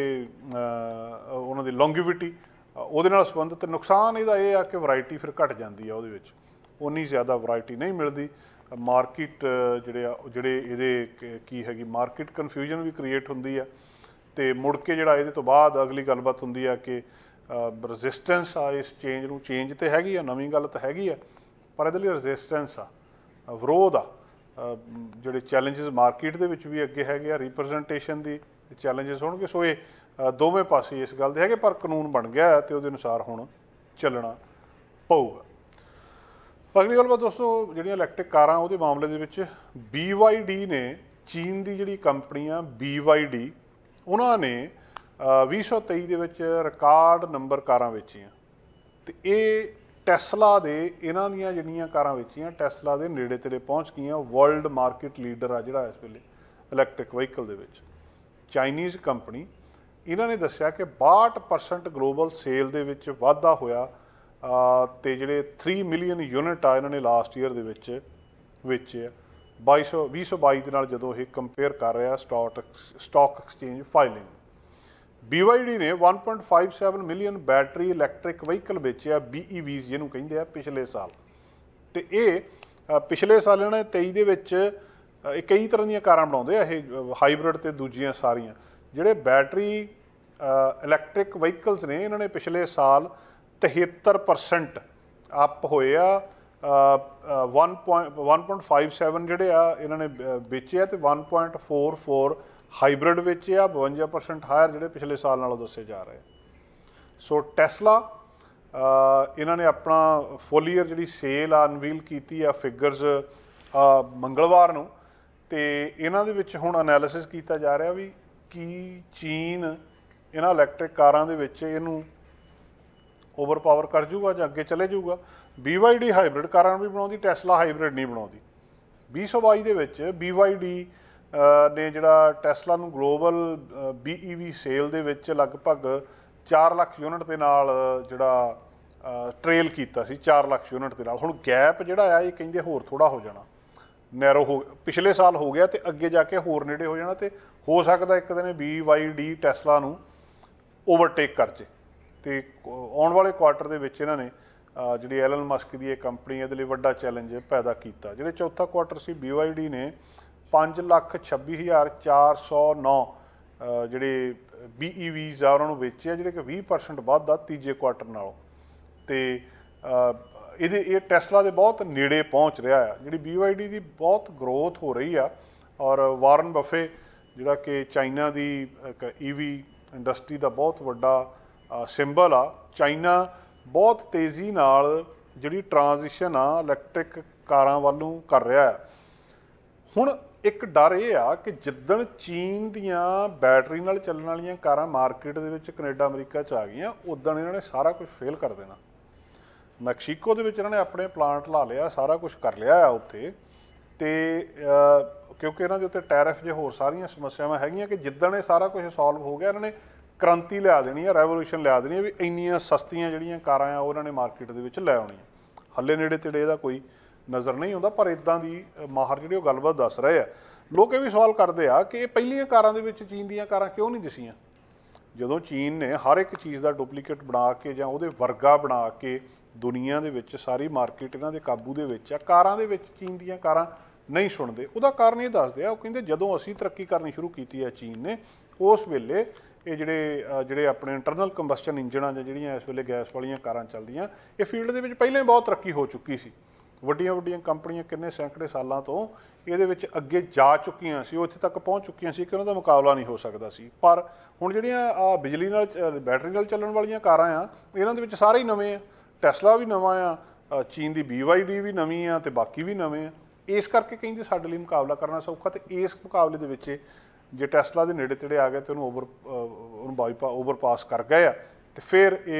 ਉਹਨਾਂ ਦੀ ਲੌਂਗੀਵਿਟੀ ਉਹਦੇ ਨਾਲ ਸੰਬੰਧਿਤ ਨੁਕਸਾਨ ਇਹਦਾ ਇਹ ਆ ਕਿ ਵੈਰਾਈਟੀ ਫਿਰ ਘਟ ਜਾਂਦੀ ਆ, ਉਹਦੇ ਵਿੱਚ ਉਨੀ ਜ਼ਿਆਦਾ ਵੈਰਾਈਟੀ ਨਹੀਂ ਮਿਲਦੀ। ਮਾਰਕੀਟ ਜਿਹੜੇ ਇਹਦੇ ਕੀ ਹੈਗੀ ਮਾਰਕੀਟ ਕਨਫਿਊਜ਼ਨ ਵੀ ਕ੍ਰੀਏਟ ਹੁੰਦੀ ਆ, ਅਤੇ ਮੁੜ ਕੇ ਜਿਹੜਾ ਇਹਦੇ ਤੋਂ ਬਾਅਦ ਅਗਲੀ ਗੱਲਬਾਤ ਹੁੰਦੀ ਆ ਕਿ ਰਜਿਸਟੈਂਸ ਆ ਇਸ ਚੇਂਜ ਨੂੰ। ਚੇਂਜ ਤਾਂ ਹੈਗੀ ਆ, ਨਵੀਂ ਗੱਲ ਤਾਂ ਹੈਗੀ ਆ, ਪਰ ਇਹਦੇ ਲਈ ਰਜਿਸਟੈਂਸ ਆ, ਵਿਰੋਧ ਆ। ਜਿਹੜੇ ਚੈਲੰਜਸ ਮਾਰਕੀਟ ਦੇ ਵਿੱਚ ਵੀ ਅੱਗੇ ਹੈਗੇ ਆ, ਰਿਪਰੈਜ਼ੈਂਟੇਸ਼ਨ ਦੀ ਚੈਲੰਜਸ ਹੋਣਗੇ। ਸੋ ਇਹ ਦੋਵੇਂ ਪਾਸੇ ਇਸ ਗੱਲ ਦੇ ਹੈਗੇ, ਪਰ ਕਾਨੂੰਨ ਬਣ ਗਿਆ ਅਤੇ ਉਹਦੇ ਅਨੁਸਾਰ ਹੁਣ ਚੱਲਣਾ ਪਊਗਾ। ਅਗਲੀ ਗੱਲਬਾਤ ਦੋਸਤੋ, ਜਿਹੜੀਆਂ ਇਲੈਕਟ੍ਰਿਕ ਕਾਰਾਂ ਉਹਦੇ ਮਾਮਲੇ ਦੇ ਵਿੱਚ BYD ਨੇ, ਚੀਨ ਦੀ ਜਿਹੜੀ ਕੰਪਨੀ ਆ BYD, ਉਹਨਾਂ ਨੇ 2023 ਦੇ ਵਿੱਚ ਰਿਕਾਰਡ ਨੰਬਰ ਕਾਰਾਂ ਵੇਚੀਆਂ। ਅਤੇ ਇਹ ਟੈਸਲਾ ਦੇ ਇਹਨਾਂ ਦੀਆਂ ਜਿਹੜੀਆਂ ਕਾਰਾਂ ਵੇਚੀਆਂ ਟੈਸਲਾ ਦੇ ਨੇੜੇ ਤੇੜੇ ਪਹੁੰਚ ਗਈਆਂ। ਵਰਲਡ ਮਾਰਕੀਟ ਲੀਡਰ ਆ ਜਿਹੜਾ ਇਸ ਵੇਲੇ ਇਲੈਕਟ੍ਰਿਕ ਵਹੀਕਲ ਦੇ ਵਿੱਚ, ਚਾਈਨੀਜ਼ ਕੰਪਨੀ। ਇਹਨਾਂ ਨੇ ਦੱਸਿਆ ਕਿ 62% ਗਲੋਬਲ ਸੇਲ ਦੇ ਵਿੱਚ ਵਾਧਾ ਹੋਇਆ, ਅਤੇ ਜਿਹੜੇ 3 ਮਿਲੀਅਨ ਯੂਨਿਟ ਆ ਇਹਨਾਂ ਨੇ ਲਾਸਟ ਈਅਰ ਦੇ ਵਿੱਚ ਵੇਚੇ ਆ 2022 ਦੇ ਨਾਲ ਜਦੋਂ ਇਹ ਕੰਪੇਅਰ ਕਰ ਰਿਹਾ ਸਟਾਕ ਐਕਸਚੇਂਜ ਫਾਈਲਿੰਗ। BYD ਨੇ 1.57 ਮਿਲੀਅਨ ਬੈਟਰੀ ਇਲੈਕਟ੍ਰਿਕ ਵਹੀਕਲ ਵੇਚਿਆ, BEVs ਜਿਹਨੂੰ ਕਹਿੰਦੇ ਆ, ਪਿਛਲੇ ਸਾਲ। ਅਤੇ ਇਹ ਪਿਛਲੇ ਸਾਲ ਇਹਨਾਂ ਨੇ 23 ਦੇ ਵਿੱਚ ਇਹ ਕਈ ਤਰ੍ਹਾਂ ਦੀਆਂ ਕਾਰਾਂ ਬਣਾਉਂਦੇ ਆ, ਇਹ ਹਾਈਬ੍ਰਿਡ ਅਤੇ ਦੂਜੀਆਂ ਸਾਰੀਆਂ। ਜਿਹੜੇ ਬੈਟਰੀ ਇਲੈਕਟ੍ਰਿਕ ਵਹੀਕਲਸ ਨੇ ਇਹਨਾਂ ਨੇ ਪਿਛਲੇ ਸਾਲ 73% ਅਪ ਹੋਏ ਆ। 1.57 ਜਿਹੜੇ ਆ ਇਹਨਾਂ ਨੇ ਵੇਚੇ ਆ, ਅਤੇ 1.44 ਹਾਈਬ੍ਰਿਡ ਵੇਚੇ ਆ, 52% ਹਾਇਰ ਜਿਹੜੇ ਪਿਛਲੇ ਸਾਲ ਨਾਲੋਂ ਦੱਸੇ ਜਾ ਰਹੇ। ਸੋ ਟੈਸਲਾ ਇਹਨਾਂ ਨੇ ਆਪਣਾ ਫੁੱਲ ਈਅਰ ਜਿਹੜੀ ਸੇਲ ਆ ਅਨਵੀਲ ਕੀਤੀ ਆ ਫਿਗਰਸ ਮੰਗਲਵਾਰ ਨੂੰ, ਅਤੇ ਇਹਨਾਂ ਦੇ ਵਿੱਚ ਹੁਣ ਅਨੈਲਿਸਿਸ ਕੀਤਾ ਜਾ ਰਿਹਾ ਵੀ ਕੀ ਚੀਨ ਇਹਨਾਂ ਇਲੈਕਟ੍ਰਿਕ ਕਾਰਾਂ ਦੇ ਵਿੱਚ ਇਹਨੂੰ ਓਵਰ ਪਾਵਰ ਕਰ ਜੂਗਾ ਜਾਂ ਅੱਗੇ ਚਲੇ ਜੂਗਾ। BYD ਹਾਈਬ੍ਰਿਡ ਕਾਰਾਂ ਵੀ ਬਣਾਉਂਦੀ, ਟੈਸਲਾ ਹਾਈਬ੍ਰਿਡ ਨਹੀਂ ਬਣਾਉਂਦੀ। 2022 ਦੇ ਵਿੱਚ BYD ਨੇ ਜਿਹੜਾ ਟੈਸਲਾ ਨੂੰ ਗਲੋਬਲ BEV ਸੇਲ ਦੇ ਵਿੱਚ ਲਗਭਗ 4 ਲੱਖ ਯੂਨਿਟ ਦੇ ਨਾਲ ਜਿਹੜਾ ਟ੍ਰੇਲ ਕੀਤਾ ਸੀ, 4 ਲੱਖ ਯੂਨਿਟ ਦੇ ਨਾਲ। ਹੁਣ ਗੈਪ ਜਿਹੜਾ ਆ ਇਹ ਕਹਿੰਦੇ ਹੋਰ ਥੋੜ੍ਹਾ ਹੋ ਜਾਣਾ, ਨੈਰੋ ਹੋ, ਪਿਛਲੇ ਸਾਲ ਹੋ ਗਿਆ ਅਤੇ ਅੱਗੇ ਜਾ ਕੇ ਹੋਰ ਨੇੜੇ ਹੋ ਜਾਣਾ, ਅਤੇ ਹੋ ਸਕਦਾ ਇੱਕ ਦਿਨ BYD ਟੈਸਲਾ ਨੂੰ ਓਵਰਟੇਕ ਕਰ ਜੇ। ਅਤੇ ਆਉਣ ਵਾਲੇ ਕੁਆਰਟਰ ਦੇ ਵਿੱਚ ਇਹਨਾਂ ਨੇ ਜਿਹੜੀ ਐਲਨ ਮਸਕ ਦੀ ਇਹ ਕੰਪਨੀ ਇਹਦੇ ਲਈ ਵੱਡਾ ਚੈਲੰਜ ਪੈਦਾ ਕੀਤਾ। ਜਿਹੜੇ ਚੌਥਾ ਕੁਆਰਟਰ ਸੀ BYD ਨੇ 5,26,409 ਜਿਹੜੇ BEVs ਆ ਉਹਨਾਂ ਨੂੰ ਵੇਚੇ ਆ, ਜਿਹੜੇ ਕਿ 20% ਵੱਧ ਆ ਤੀਜੇ ਕੁਆਰਟਰ ਨਾਲੋਂ। ਅਤੇ ਇਹ ਟੈਸਲਾ ਦੇ ਬਹੁਤ ਨੇੜੇ ਪਹੁੰਚ ਰਿਹਾ ਆ। ਜਿਹੜੀ BYD ਦੀ ਬਹੁਤ ਗਰੋਥ ਹੋ ਰਹੀ ਆ, ਔਰ ਵਾਰਨ ਬਫੇ ਜਿਹੜਾ ਕਿ ਚਾਈਨਾ ਦੀ ਇੱਕ EV ਇੰਡਸਟਰੀ ਦਾ ਬਹੁਤ ਵੱਡਾ ਸਿੰਬਲ ਆ। ਚਾਈਨਾ ਬਹੁਤ ਤੇਜ਼ੀ ਨਾਲ ਜਿਹੜੀ ਟਰਾਂਜੀਸ਼ਨ ਆ ਇਲੈਕਟ੍ਰਿਕ ਕਾਰਾਂ ਵੱਲ ਨੂੰ ਕਰ ਰਿਹਾ ਹੈ। ਹੁਣ ਇੱਕ ਡਰ ਇਹ ਆ ਕਿ ਜਿੱਦਣ ਚੀਨ ਦੀਆਂ ਬੈਟਰੀ ਨਾਲ ਚੱਲਣ ਵਾਲੀਆਂ ਕਾਰਾਂ ਮਾਰਕੀਟ ਦੇ ਵਿੱਚ ਕੈਨੇਡਾ ਅਮਰੀਕਾ 'ਚ ਆ ਗਈਆਂ, ਉਦਣ ਇਹਨਾਂ ਨੇ ਸਾਰਾ ਕੁਝ ਫੇਲ ਕਰ ਦੇਣਾ। ਮੈਕਸੀਕੋ ਦੇ ਵਿੱਚ ਇਹਨਾਂ ਨੇ ਆਪਣੇ ਪਲਾਂਟ ਲਾ ਲਿਆ, ਸਾਰਾ ਕੁਝ ਕਰ ਲਿਆ ਆ ਉੱਥੇ, ਅਤੇ ਕਿਉਂਕਿ ਇਹਨਾਂ ਦੇ ਉੱਤੇ ਟੈਰਿਫ ਜੇ ਹੋਰ ਸਾਰੀਆਂ ਸਮੱਸਿਆਵਾਂ ਹੈਗੀਆਂ ਕਿ ਜਿੱਦਣ ਇਹ ਸਾਰਾ ਕੁਝ ਸੋਲਵ ਹੋ ਗਿਆ ਇਹਨਾਂ ਨੇ ਕ੍ਰਾਂਤੀ ਲਿਆ ਦੇਣੀ ਆ, ਰੈਵੋਲੂਸ਼ਨ ਲਿਆ ਦੇਣੀ ਆ ਵੀ ਇੰਨੀਆਂ ਸਸਤੀਆਂ ਜਿਹੜੀਆਂ ਕਾਰਾਂ ਆ ਉਹਨਾਂ ਨੇ ਮਾਰਕੀਟ ਦੇ ਵਿੱਚ ਲੈ ਆਉਣੀਆਂ। ਹੱਲੇ ਨੇੜੇ ਤੇੜੇ ਇਹਦਾ ਕੋਈ ਨਜ਼ਰ ਨਹੀਂ ਆਉਂਦਾ, ਪਰ ਇੱਦਾਂ ਦੀ ਮਾਹਰ ਜਿਹੜੇ ਉਹ ਗੱਲਬਾਤ ਦੱਸ ਰਹੇ ਆ। ਲੋਕ ਇਹ ਵੀ ਸਵਾਲ ਕਰਦੇ ਆ ਕਿ ਇਹ ਪਹਿਲੀਆਂ ਕਾਰਾਂ ਦੇ ਵਿੱਚ ਚੀਨ ਦੀਆਂ ਕਾਰਾਂ ਕਿਉਂ ਨਹੀਂ ਦਿਸੀਆਂ, ਜਦੋਂ ਚੀਨ ਨੇ ਹਰ ਇੱਕ ਚੀਜ਼ ਦਾ ਡੁਪਲੀਕੇਟ ਬਣਾ ਕੇ ਜਾਂ ਉਹਦੇ ਵਰਗਾ ਬਣਾ ਕੇ ਦੁਨੀਆ ਦੇ ਵਿੱਚ ਸਾਰੀ ਮਾਰਕੀਟ ਇਹਨਾਂ ਦੇ ਕਾਬੂ ਦੇ ਵਿੱਚ ਆ, ਕਾਰਾਂ ਦੇ ਵਿੱਚ ਚੀਨ ਦੀਆਂ ਕਾਰਾਂ ਨਹੀਂ ਸੁਣਦੇ। ਉਹਦਾ ਕਾਰਨ ਇਹ ਦੱਸਦੇ ਆ, ਉਹ ਕਹਿੰਦੇ ਜਦੋਂ ਅਸੀਂ ਤਰੱਕੀ ਕਰਨੀ ਸ਼ੁਰੂ ਕੀਤੀ ਹੈ ਚੀਨ ਨੇ, ਉਸ ਵੇਲੇ ਇਹ ਜਿਹੜੇ ਆਪਣੇ ਇੰਟਰਨਲ ਕੰਬਸਸ਼ਨ ਇੰਜਣ ਆ ਜਾਂ ਜਿਹੜੀਆਂ ਇਸ ਵੇਲੇ ਗੈਸ ਵਾਲੀਆਂ ਕਾਰਾਂ ਚੱਲਦੀਆਂ, ਇਹ ਫੀਲਡ ਦੇ ਵਿੱਚ ਪਹਿਲਾਂ ਹੀ ਬਹੁਤ ਤਰੱਕੀ ਹੋ ਚੁੱਕੀ ਸੀ। ਵੱਡੀਆਂ ਵੱਡੀਆਂ ਕੰਪਨੀਆਂ ਕਿੰਨੇ ਸੈਂਕੜੇ ਸਾਲਾਂ ਤੋਂ ਇਹਦੇ ਵਿੱਚ ਅੱਗੇ ਜਾ ਚੁੱਕੀਆਂ ਸੀ, ਉਹ ਇੱਥੇ ਤੱਕ ਪਹੁੰਚ ਚੁੱਕੀਆਂ ਸੀ ਕਿ ਉਹਨਾਂ ਦਾ ਮੁਕਾਬਲਾ ਨਹੀਂ ਹੋ ਸਕਦਾ ਸੀ। ਪਰ ਹੁਣ ਜਿਹੜੀਆਂ ਬਿਜਲੀ ਨਾਲ ਬੈਟਰੀ ਨਾਲ ਚੱਲਣ ਵਾਲੀਆਂ ਕਾਰਾਂ ਆ, ਇਹਨਾਂ ਦੇ ਵਿੱਚ ਸਾਰੇ ਹੀ ਨਵੇਂ ਆ। ਟੈਸਲਾ ਵੀ ਨਵਾਂ ਆ, ਚੀਨ ਦੀ BYD ਵੀ ਨਵੀਂ ਆ, ਅਤੇ ਬਾਕੀ ਵੀ ਨਵੇਂ ਆ। ਇਸ ਕਰਕੇ ਕਹਿੰਦੇ ਸਾਡੇ ਲਈ ਮੁਕਾਬਲਾ ਕਰਨਾ ਸੌਖਾ। ਅਤੇ ਇਸ ਮੁਕਾਬਲੇ ਦੇ ਵਿੱਚ ਜੇ ਟੈਸਲਾ ਦੇ ਨੇੜੇ ਤੇੜੇ ਆ ਗਏ ਅਤੇ ਉਹਨੂੰ ਓਵਰਪਾਸ ਕਰ ਗਏ ਆ, ਅਤੇ ਫਿਰ ਇਹ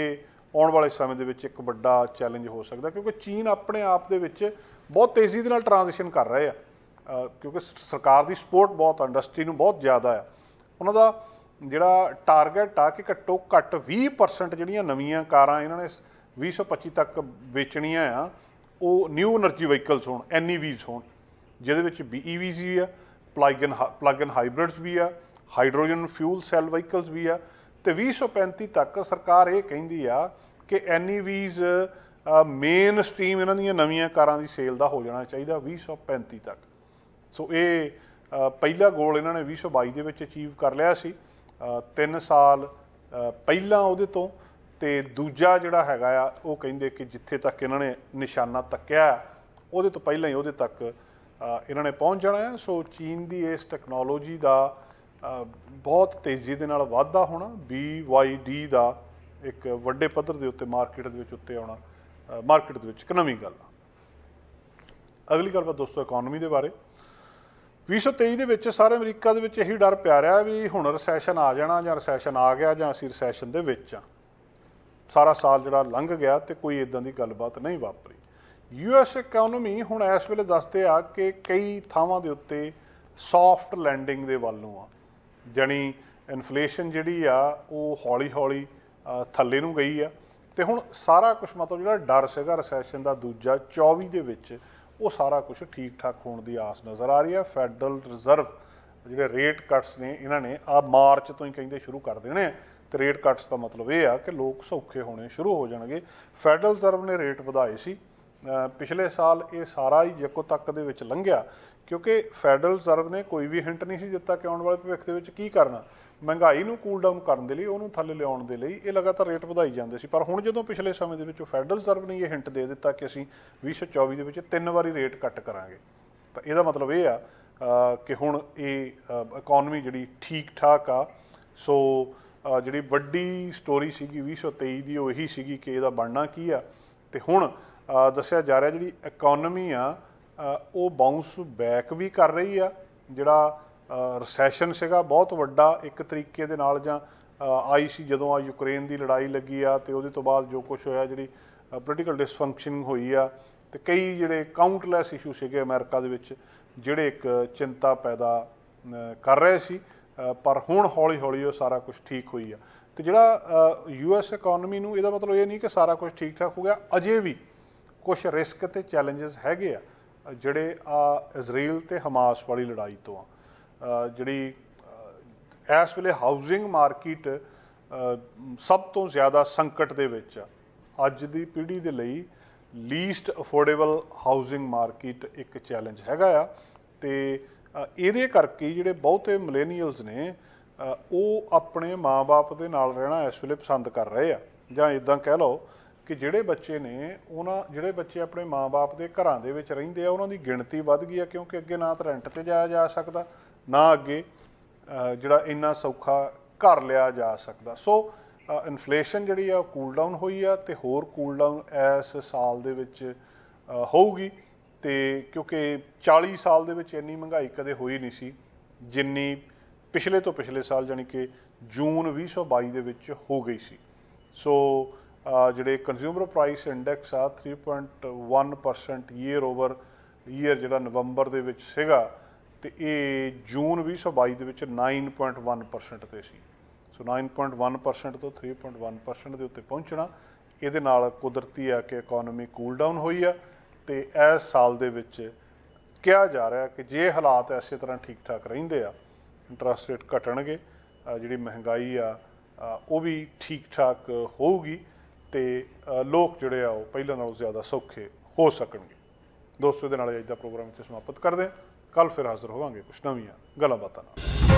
ਆਉਣ ਵਾਲੇ ਸਮੇਂ ਦੇ ਵਿੱਚ ਇੱਕ ਵੱਡਾ ਚੈਲੰਜ ਹੋ ਸਕਦਾ, ਕਿਉਂਕਿ ਚੀਨ ਆਪਣੇ ਆਪ ਦੇ ਵਿੱਚ ਬਹੁਤ ਤੇਜ਼ੀ ਦੇ ਨਾਲ ਟਰਾਂਜੀਸ਼ਨ ਕਰ ਰਹੇ ਆ, ਕਿਉਂਕਿ ਸਰਕਾਰ ਦੀ ਸਪੋਰਟ ਬਹੁਤ ਇੰਡਸਟਰੀ ਨੂੰ ਬਹੁਤ ਜ਼ਿਆਦਾ ਆ। ਉਹਨਾਂ ਦਾ ਜਿਹੜਾ ਟਾਰਗੇਟ ਆ ਕਿ ਘੱਟੋ ਘੱਟ 20% ਜਿਹੜੀਆਂ ਨਵੀਆਂ ਕਾਰਾਂ ਇਹਨਾਂ ਨੇ 2025 ਤੱਕ ਵੇਚਣੀਆਂ ਆ, ਉਹ ਨਿਊ એનર્ਜੀ ਵਹੀਕਲਸ ਹੋਣ, NEVs ਹੋਣ, ਜਿਹਦੇ ਵਿੱਚ BEVs ਵੀ ਆ, ਪਲੱਗ ਇਨ ਹਾਈਬ੍ਰਿਡਸ ਵੀ ਆ, ਹਾਈਡਰੋਜਨ ਫਿਊਲ ਸੈੱਲ ਵਹੀਕਲਸ ਵੀ ਆ। ਤੇ 2035 ਤੱਕ ਸਰਕਾਰ ਇਹ ਕਹਿੰਦੀ ਆ ਕਿ NEVs ਮੇਨ ਸਟ੍ਰੀਮ ਇਹਨਾਂ ਦੀਆਂ ਨਵੀਆਂ ਕਾਰਾਂ ਦੀ ਸੇਲ ਦਾ ਹੋ ਜਾਣਾ ਚਾਹੀਦਾ 2035 ਤੱਕ। ਸੋ ਇਹ ਪਹਿਲਾ ਗੋਲ ਇਹਨਾਂ ਨੇ 2022 ਦੇ ਵਿੱਚ ਅਚੀਵ ਕਰ ਲਿਆ ਸੀ, 3 ਸਾਲ ਪਹਿਲਾਂ ਉਹਦੇ ਤੋਂ। ਤੇ ਦੂਜਾ ਜਿਹੜਾ ਹੈਗਾ ਆ, ਉਹ ਕਹਿੰਦੇ ਕਿ ਜਿੱਥੇ ਤੱਕ ਇਹਨਾਂ ਨੇ ਨਿਸ਼ਾਨਾ ਤੱਕਿਆ ਉਹਦੇ ਤੋਂ ਪਹਿਲਾਂ ਹੀ ਉਹਦੇ ਤੱਕ ਇਹਨਾਂ ਨੇ ਪਹੁੰਚ ਜਾਣਾ ਹੈ। ਸੋ ਚੀਨ ਦੀ ਇਸ ਟੈਕਨੋਲੋਜੀ ਦਾ ਬਹੁਤ ਤੇਜ਼ੀ ਦੇ ਨਾਲ ਵਾਧਾ ਹੋਣਾ, BYD ਦਾ ਇੱਕ ਵੱਡੇ ਪੱਧਰ ਦੇ ਉੱਤੇ ਮਾਰਕੀਟ ਦੇ ਵਿੱਚ ਉੱਤੇ ਆਉਣਾ, ਮਾਰਕੀਟ ਦੇ ਵਿੱਚ ਇੱਕ ਨਵੀਂ ਗੱਲ ਆ। ਅਗਲੀ ਗੱਲਬਾਤ ਦੋਸਤੋ ਇਕੋਨਮੀ ਦੇ ਬਾਰੇ। 2023 ਦੇ ਵਿੱਚ ਸਾਰੇ ਅਮਰੀਕਾ ਦੇ ਵਿੱਚ ਇਹੀ ਡਰ ਪਿਆ ਰਿਹਾ ਵੀ ਹੁਣ ਰਿਸੈਸ਼ਨ ਆ ਜਾਣਾ, ਜਾਂ ਰਿਸੈਸ਼ਨ ਆ ਗਿਆ, ਜਾਂ ਅਸੀਂ ਰਿਸੈਸ਼ਨ ਦੇ ਵਿੱਚ ਆ। ਸਾਰਾ ਸਾਲ ਜਿਹੜਾ ਲੰਘ ਗਿਆ ਤੇ ਕੋਈ ਇੱਦਾਂ ਦੀ ਗੱਲਬਾਤ ਨਹੀਂ ਵਾਪਰੀ। US ਇਕਨੋਮੀ ਹੁਣ ਇਸ ਵੇਲੇ ਦੱਸਦੇ ਆ ਕਿ ਕਈ ਥਾਵਾਂ ਦੇ ਉੱਤੇ ਸੌਫਟ ਲੈਂਡਿੰਗ ਦੇ ਵੱਲ ਨੂੰ ਆ, ਜਾਣੀ ਇਨਫਲੇਸ਼ਨ ਜਿਹੜੀ ਆ ਉਹ ਹੌਲੀ ਹੌਲੀ ਥੱਲੇ ਨੂੰ ਗਈ ਆ। ਤੇ ਹੁਣ ਸਾਰਾ ਕੁਝ ਮਤਲਬ ਜਿਹੜਾ ਡਰ ਸੀਗਾ ਰਿਸੈਸ਼ਨ ਦਾ ਦੂਜਾ 24 ਦੇ ਵਿੱਚ, ਉਹ ਸਾਰਾ ਕੁਝ ਠੀਕ ਠਾਕ ਹੋਣ ਦੀ ਆਸ ਨਜ਼ਰ ਆ ਰਹੀ ਹੈ। ਫੈਡਰਲ ਰਿਜ਼ਰਵ ਜਿਹੜੇ ਰੇਟ ਕੱਟਸ ਨੇ ਇਹਨਾਂ ਨੇ ਆ ਮਾਰਚ ਤੋਂ ਹੀ ਕਹਿੰਦੇ ਸ਼ੁਰੂ ਕਰ ਦੇਣੇ। ਤੇ ਰੇਟ ਕੱਟਸ ਦਾ ਮਤਲਬ ਇਹ ਆ ਕਿ ਲੋਕ ਸੌਖੇ ਹੋਣੇ ਸ਼ੁਰੂ ਹੋ ਜਾਣਗੇ। ਫੈਡਰਲ ਰਿਜ਼ਰਵ ਨੇ ਰੇਟ ਵਧਾਏ ਸੀ ਪਿਛਲੇ ਸਾਲ, ਇਹ ਸਾਰਾ ਹੀ ਜੱਕੋ ਤੱਕ ਦੇ ਵਿੱਚ ਲੰਘਿਆ, ਕਿਉਂਕਿ ਫੈਡਰਲ ਰਿਜ਼ਰਵ ਨੇ ਕੋਈ ਵੀ ਹਿੰਟ ਨਹੀਂ ਸੀ ਦਿੱਤਾ ਕਿ ਆਉਣ ਵਾਲੇ ਭਵਿੱਖ ਦੇ ਵਿੱਚ ਕੀ ਕਰਨਾ। ਮਹਿੰਗਾਈ ਨੂੰ ਕੂਲ ਡਾਊਨ ਕਰਨ ਦੇ ਲਈ, ਉਹਨੂੰ ਥੱਲੇ ਲਿਆਉਣ ਦੇ ਲਈ ਇਹ ਲਗਾਤਾਰ ਰੇਟ ਵਧਾਈ ਜਾਂਦੇ ਸੀ। ਪਰ ਹੁਣ ਜਦੋਂ ਪਿਛਲੇ ਸਮੇਂ ਦੇ ਵਿੱਚ ਫੈਡਰਲ ਰਿਜ਼ਰਵ ਨੇ ਇਹ ਹਿੰਟ ਦੇ ਦਿੱਤਾ ਕਿ ਅਸੀਂ 2024 ਦੇ ਵਿੱਚ 3 ਵਾਰੀ ਰੇਟ ਕੱਟ ਕਰਾਂਗੇ, ਤਾਂ ਇਹਦਾ ਮਤਲਬ ਇਹ ਆ ਕਿ ਹੁਣ ਇਹ ਇਕੋਨਮੀ ਜਿਹੜੀ ਠੀਕ ਠਾਕ ਆ। ਸੋ ਜਿਹੜੀ ਵੱਡੀ ਸਟੋਰੀ ਸੀਗੀ 2023 ਦੀ, ਉਹ ਇਹੀ ਸੀਗੀ ਕਿ ਇਹਦਾ ਬਣਨਾ ਕੀ ਆ। ਤੇ ਹੁਣ ਦੱਸਿਆ ਜਾ ਰਿਹਾ ਜਿਹੜੀ ਇਕੋਨਮੀ ਆ ਉਹ ਬਾਉਂਸ ਬੈਕ ਵੀ ਕਰ ਰਹੀ ਆ। ਜਿਹੜਾ ਰਿਸੈਸ਼ਨ ਸੀਗਾ ਬਹੁਤ ਵੱਡਾ ਇੱਕ ਤਰੀਕੇ ਦੇ ਨਾਲ, ਜਾਂ ਆਈ ਸੀ ਜਦੋਂ ਯੂਕਰੇਨ ਦੀ ਲੜਾਈ ਲੱਗੀ ਆ, ਤੇ ਉਹਦੇ ਤੋਂ ਬਾਅਦ ਜੋ ਕੁਛ ਹੋਇਆ, ਜਿਹੜੀ ਪੋਲੀਟੀਕਲ ਡਿਸਫੰਕਸ਼ਨਿੰਗ ਹੋਈ ਆ, ਤੇ ਕਈ ਜਿਹੜੇ ਕਾਊਂਟਲੈਸ ਇਸ਼ੂ ਸੀਗੇ ਅਮਰੀਕਾ ਦੇ ਵਿੱਚ ਜਿਹੜੇ ਇੱਕ ਚਿੰਤਾ ਪੈਦਾ ਕਰ ਰਹੇ ਸੀ। ਪਰ ਹੁਣ ਹੌਲੀ ਹੌਲੀ ਉਹ ਸਾਰਾ ਕੁਝ ਠੀਕ ਹੋਈ ਆ। ਤੇ ਜਿਹੜਾ US ਇਕੋਨਮੀ ਨੂੰ, ਇਹਦਾ ਮਤਲਬ ਇਹ ਨਹੀਂ ਕਿ ਸਾਰਾ ਕੁਝ ਠੀਕ ਠਾਕ ਹੋ ਗਿਆ, ਅਜੇ ਵੀ ਕੁਛ ਰਿਸਕ ਤੇ ਚੈਲੰਜਸ ਹੈਗੇ ਆ ਜਿਹੜੇ ਇਜ਼ਰਾਈਲ ਤੇ ਹਮਾਸ ਵਾਲੀ ਲੜਾਈ ਤੋਂ ਆ। ਜਿਹੜੀ ਇਸ ਵੇਲੇ ਹਾਊਸਿੰਗ ਮਾਰਕੀਟ ਸਭ ਤੋਂ ਜ਼ਿਆਦਾ ਸੰਕਟ ਦੇ ਵਿੱਚ ਆ। ਅੱਜ ਦੀ ਪੀੜ੍ਹੀ ਦੇ ਲਈ ਲੀਸਟ ਅਫੋਰਡੇਬਲ ਹਾਊਸਿੰਗ ਮਾਰਕੀਟ ਇੱਕ ਚੈਲੰਜ ਹੈਗਾ ਆ। ਤੇ ਇਹਦੇ ਕਰਕੇ ਜਿਹੜੇ ਬਹੁਤੇ ਮਿਲੇਨੀਅਲਸ ਨੇ ਉਹ ਆਪਣੇ ਮਾਂ-ਬਾਪ ਦੇ ਨਾਲ ਰਹਿਣਾ ਇਸ ਵੇਲੇ ਪਸੰਦ ਕਰ ਰਹੇ ਆ। ਜਾਂ ਇੱਦਾਂ ਕਹਿ ਲਓ ਕਿ ਜਿਹੜੇ ਬੱਚੇ ਨੇ, ਜਿਹੜੇ ਬੱਚੇ ਆਪਣੇ ਮਾਂ-ਬਾਪ ਦੇ ਘਰਾਂ ਦੇ ਵਿੱਚ ਰਹਿੰਦੇ ਆ, ਉਹਨਾਂ ਦੀ ਗਿਣਤੀ ਵੱਧ ਗਈ ਆ, ਕਿਉਂਕਿ ਅੱਗੇ ਨਾ ਤਾਂ ਰੈਂਟ 'ਤੇ ਜਾਇਆ ਜਾ ਸਕਦਾ, ਨਾ ਅੱਗੇ ਜਿਹੜਾ ਇੰਨਾ ਸੌਖਾ ਘਰ ਲਿਆ ਜਾ ਸਕਦਾ। ਸੋ ਇਨਫਲੇਸ਼ਨ ਜਿਹੜੀ ਆ ਉਹ ਕੂਲ ਡਾਊਨ ਹੋਈ ਆ, ਤੇ ਹੋਰ ਕੂਲ ਡਾਊਨ ਇਸ ਸਾਲ ਦੇ ਵਿੱਚ ਹੋਊਗੀ। ਤੇ ਕਿਉਂਕਿ 40 ਸਾਲ ਦੇ ਵਿੱਚ ਇੰਨੀ ਮਹਿੰਗਾਈ ਕਦੇ ਹੋਈ ਨਹੀਂ ਸੀ ਜਿੰਨੀ ਪਿਛਲੇ ਤੋਂ ਪਿਛਲੇ ਸਾਲ, ਜਾਣੀ ਕਿ ਜੂਨ 2022 ਦੇ ਵਿੱਚ ਹੋ ਗਈ ਸੀ। ਸੋ ਜਿਹੜੇ ਕੰਜ਼ਿਊਮਰ ਪ੍ਰਾਈਸ ਇੰਡੈਕਸ ਆ 3.1% ਈਅਰ ਓਵਰ ਈਅਰ ਜਿਹੜਾ ਨਵੰਬਰ ਦੇ ਵਿੱਚ ਸੀਗਾ, ਤੇ ਇਹ ਜੂਨ 2022 ਦੇ ਵਿੱਚ 9.1% 'ਤੇ ਸੀ। ਸੋ 9.1% ਤੋਂ 3.1% ਦੇ ਉੱਤੇ ਪਹੁੰਚਣਾ, ਇਹਦੇ ਨਾਲ ਕੁਦਰਤੀ ਆ ਕਿ ਇਕੋਨਮੀ ਕੂਲ ਡਾਊਨ ਹੋਈ ਆ। ਤੇ ਇਸ ਸਾਲ ਦੇ ਵਿੱਚ ਕਿਹਾ ਜਾ ਰਿਹਾ ਕਿ ਜੇ ਹਾਲਾਤ ਇਸੇ ਤਰ੍ਹਾਂ ਠੀਕ ਠਾਕ ਰਹਿੰਦੇ ਆ, ਇੰਟਰਸਟ ਰੇਟ ਘਟਣਗੇ, ਜਿਹੜੀ ਮਹਿੰਗਾਈ ਆ ਉਹ ਵੀ ਠੀਕ ਠਾਕ ਹੋਊਗੀ, ਤੇ ਲੋਕ ਜਿਹੜੇ ਆ ਉਹ ਪਹਿਲਾਂ ਨਾਲੋਂ ਜ਼ਿਆਦਾ ਸੌਖੇ ਹੋ ਸਕਣਗੇ। ਦੋਸਤੋ, ਦੇ ਨਾਲ ਅੱਜ ਦਾ ਪ੍ਰੋਗਰਾਮ ਇੱਥੇ ਸਮਾਪਤ ਕਰਦੇ ਹਾਂ। ਕੱਲ੍ਹ ਫਿਰ ਹਾਜ਼ਰ ਹੋਵਾਂਗੇ ਕੁਛ ਨਵੀਆਂ ਗੱਲਾਂ ਬਾਤਾਂ ਨਾਲ।